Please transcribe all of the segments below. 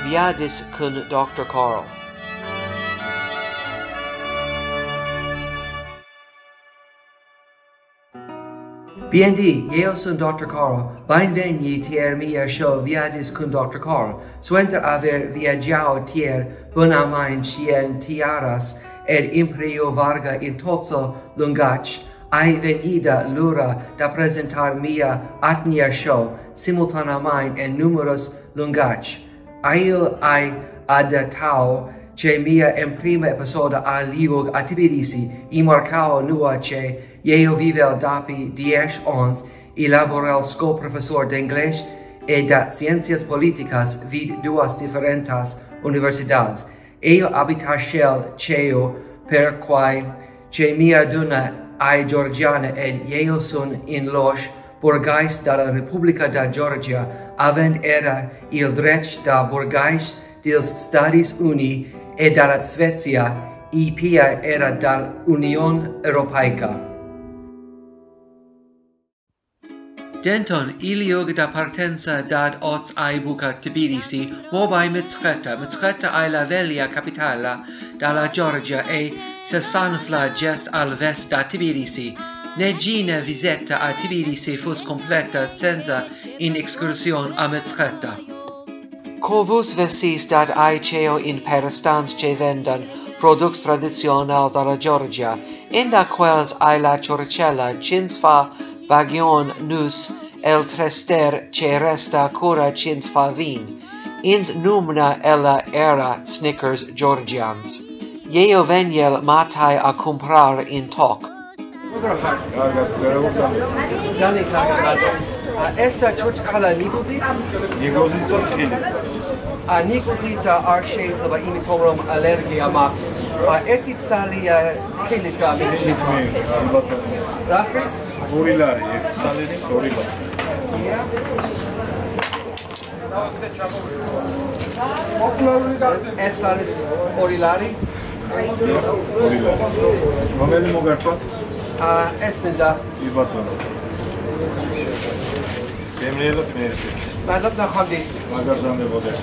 viadis cun Dr. Carl. BND, eu sunt Dr. Carl. Benveni tier mia show viadis cun Dr. Carl. Suenter aver viaggiao tier bonamain cien tiaras ed imperio varga in tozzo lungac, ai venida lura da presentar mia atnia show simultanamain en numerus lungac. Ail ai adatao ce mia in prima episoda a liug a Tbilisi, I marcao nua ce eu vivel dapi 10 ans I lavorel sco professor d'English e dat Ciencias Politicas vid duas differentas universidades. Eu habita shell ceo per quae ce mia duna ai Georgiana ed eu sun in loge burgais da la Repubblica da Georgia, avend era il drech da burgais dels Stadis Uni e dalla Svezia, I pia era dal Union Europaica. Denton, iliog da partenza dad ots ai buca Tbilisi, mobai mitzcheta ai la velia capitala dalla Georgia e sesanfla gest al vest da Tbilisi. Negina visita a Tbilisi fus completa senza in excursion a mitzcheta. Covus vesis dad ai ceo in perestans ce vendan products traditionals dalla Georgia, inda quels ai la chorcella cins fa bagion nus el trester ce resta cura cins fa vin, ins numna ella era Snickers Georgians. Yeo veniel matai a comprar in toc. Esta churchkala Nicosit? Nicosita arches of imitorum allergia max. Etit salia kilita Rafis? Orilari, salis orilari. Salis orilari? Orilari. Romeli mogarpat? Esmenda. Ibatano. Emrielot mersi. Madonna Hamdis. Magardane vode.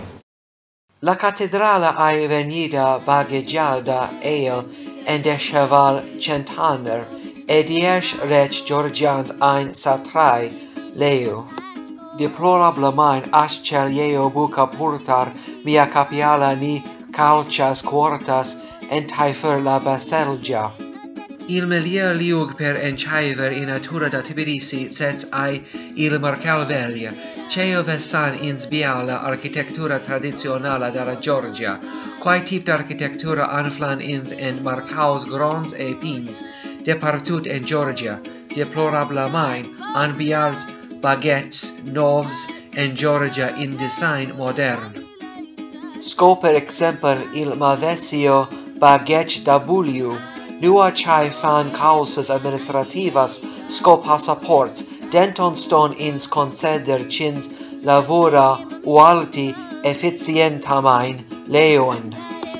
La cattedrale ai venida bageggiada eo en de cheval centaner, e 10 rec Georgians ein satrai leu. Deplorablemein ascel eo buca purtar mia capiala ni calcias quartas entaifer la baselgia. Il melior liug per encaiver in natura da Tbilisi sets ai il marcal velia, ceo vesan ins biala architectura tradizionala dalla Georgia, quai tip d'architectura anflan ins en marcaus grons e pins, departut en Georgia, deplorablemein ambiars baguettes novs en Georgia in design modern. Sco per exempel il mavesio baguette da Buliu, nua chai fan causas administrativas sco passaports, denton ston ins conceder cins lavora ualti efficientamain leoen.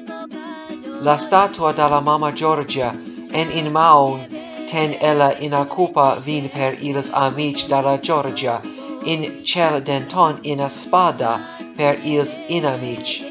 La statua dalla Mama Georgia en in maun ten ella in occupa vin per ils amici dalla Georgia, in cel denton in a spada per ils inamici.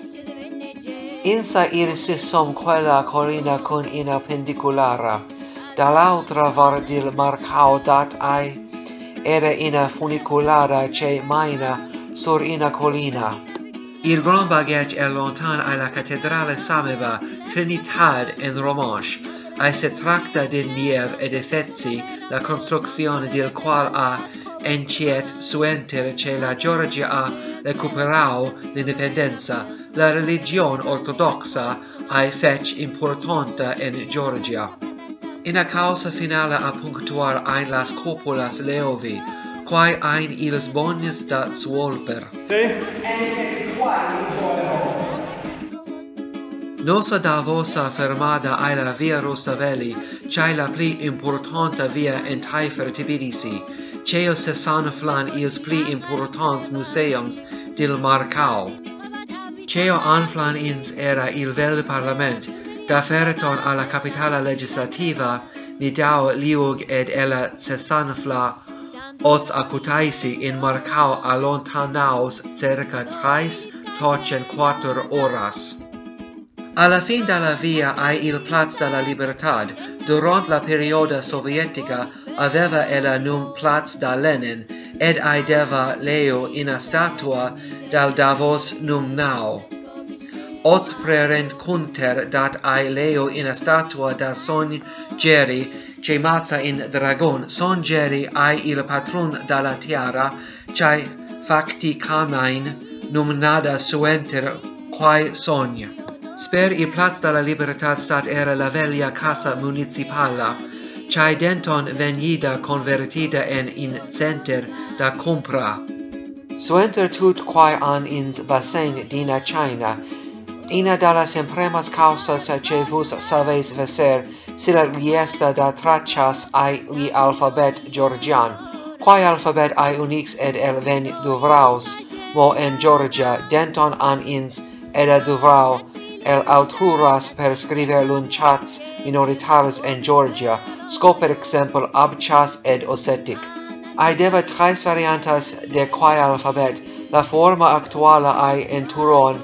Insa irisis som quella collina con ina pendiculara, dall'altra vardil marcao dat ai, era ina funiculara ce maina sur ina collina. Il grand baguette è lontan alla cattedrale Sameva Trinitad en Romansh, ai se tracta de niev ed effetzi la construzione del qual a enciet suenter ce la Georgia a recuperao l'indipendenza, la religion ortodoxa ai fec importanta en Georgia. In a causa finale a punctuar ein las copulas leovi, quae ein ils bonis da suolper. Nosa da vosa fermada ai la via Rosavelli, c'ai la pli importanta via entaifer Tbilisi, ceo sesanflan ils pli importants museums dil Marcao. Ceo anflan ins era il vel parlament, da ferreton alla capitala legislativa, nidao liug ed ella sesanfla ots acutaisi in Marcao a lontanaus cerca 3 tocen 4 horas. Alla fin della via ai il Platz della Libertad, durante la periodo sovietica aveva ella num Platz da Lenin, ed ai deva leo una statua dal Davos num nau. Oz prerend kunter dat ai leo una statua da Son Geri, che mazza in dragon. Son Geri ai il patron dalla tiara, chai facticamain num nada suenter quae sogna. Sper il Platz della Libertad stat era la veglia casa municipala, chai denton venida convertida in center da compra. Suenter tut quae an ins bassin dina China, ina dalla sempremas causas che vos saveis veser, sila riesta da traccias ai li alphabet Georgian, quae alphabet ai unix ed el ven duvraus, mo en Georgia, denton an ins eda duvrau, el altruras per scriver lunchats minoritaris en Georgia, sco per exempel abchas ed ossetic. Ai deva tres variantas de quae alphabet, la forma actuala ai en Turon,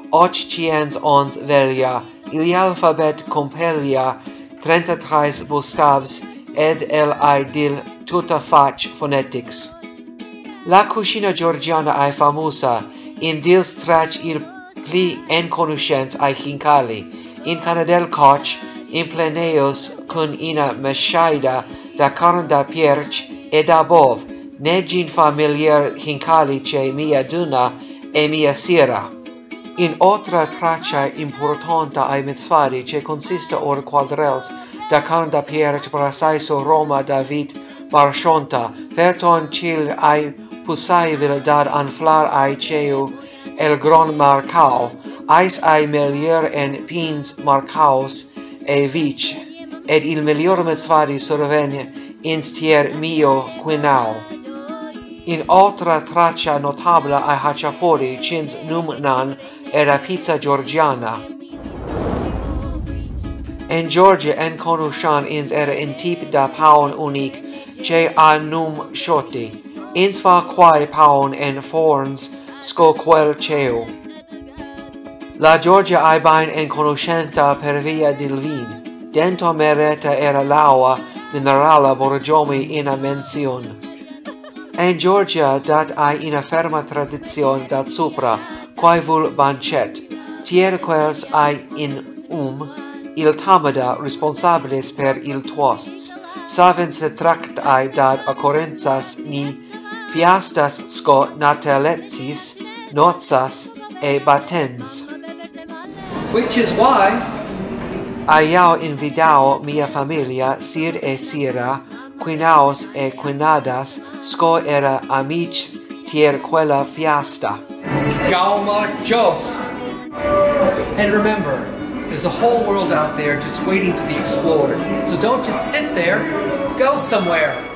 811 velia, ili alphabet compelia 33 bustabs, ed el ai dil tuta fac phonetics. La cucina georgiana ai famosa, in dils trac il pli en conoscens ai hincali, in canadel coch, in pleneus cun ina meshaida da carne da pierch e da bov, negin familiar hincali ce mia duna e mia sira. In otra traccia importanta ai mitzvari ce consista or quadrels da carne da pierch brasaiso Roma da vit barshonta, ferton cil ai pusaivil dad anflar ai ceu el gron marcau, ais ai melior en pins marcaus e vic, ed il melior mitzvari survene instier mio quinau. In otra traccia notabla ai hachapuri cins num nan era pizza georgiana. En Georgia en conushan ins era in tip da paun unic, ce a num shoti, ins fa quae paun en forns sco quel ceu. La Georgia ai bain en conoscenta per via del vin, dento mereta era laua minerala borgiomi ina menzion. En Georgia dat ai ina ferma tradizion dat supra, quae vul bancet, tier quels ai in il tamada responsabilis per il toasts, saven se tract ai dat occurrenzas ni fiastas sco nataletsis, nozas e batens. Which is why Aiao invidao mia familia sir e sira, quinaos e quinadas, sco era amic tier quella fiasta. Gaumachos. And remember, there's a whole world out there just waiting to be explored. So don't just sit there, go somewhere.